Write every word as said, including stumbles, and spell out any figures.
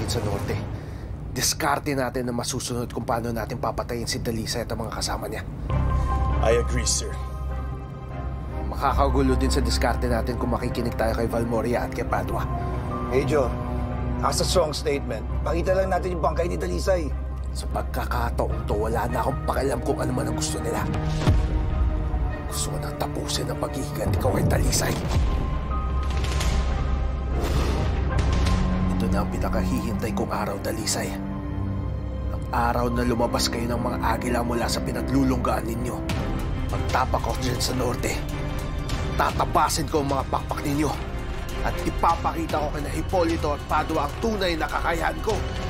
dun sa norte. Diskarte natin na masusunod kung paano natin papatayin si Dalisay at ang mga kasama niya. I agree, sir. Makakagulo din sa diskarte natin kung makikinig tayo kay Valmoria at kay Padua. Major, as a strong statement, pakita lang natin yung bangkay ni Dalisay. Sa pagkakataong to, wala na akong pakialam kung ano man ang gusto nila. Gusto ko nang tapusin ang paghihiganti ko kay Dalisay. Ito na ang pinakahihintay kong araw, Dalisay. Ang araw na lumabas kayo ng mga agila mula sa pinaglulunggaan ninyo. Pagtapak ko dyan sa norte, tatapasin ko ang mga pakpak ninyo at ipapakita ko kay Hipolito at Padua ang tunay na kakayahan ko.